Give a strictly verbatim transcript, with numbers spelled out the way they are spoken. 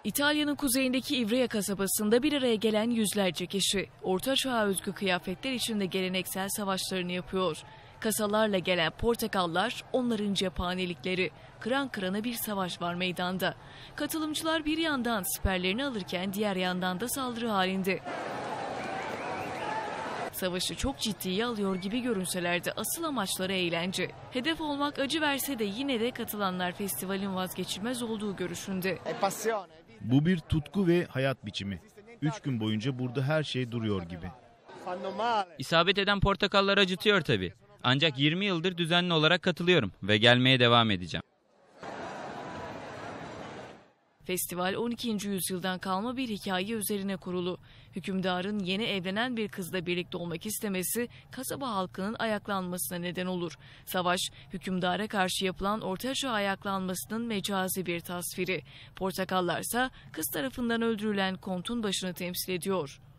İtalya'nın kuzeyindeki Ivrea kasabasında bir araya gelen yüzlerce kişi, Orta Çağ'a özgü kıyafetler içinde geleneksel savaşlarını yapıyor. Kasalarla gelen portakallar, onların cephanelikleri. Kıran kırana bir savaş var meydanda. Katılımcılar bir yandan siperlerini alırken diğer yandan da saldırı halinde. Savaşı çok ciddiye alıyor gibi görünseler de asıl amaçları eğlence. Hedef olmak acı verse de yine de katılanlar festivalin vazgeçilmez olduğu görüşünde. Bu bir tutku ve hayat biçimi. Üç gün boyunca burada her şey duruyor gibi. İsabet eden portakallar acıtıyor tabii. Ancak yirmi yıldır düzenli olarak katılıyorum ve gelmeye devam edeceğim. Festival on ikinci yüzyıldan kalma bir hikaye üzerine kurulu. Hükümdarın yeni evlenen bir kızla birlikte olmak istemesi kasaba halkının ayaklanmasına neden olur. Savaş, hükümdara karşı yapılan Orta Çağ ayaklanmasının mecazi bir tasviri. Portakallarsa kız tarafından öldürülen kontun başını temsil ediyor.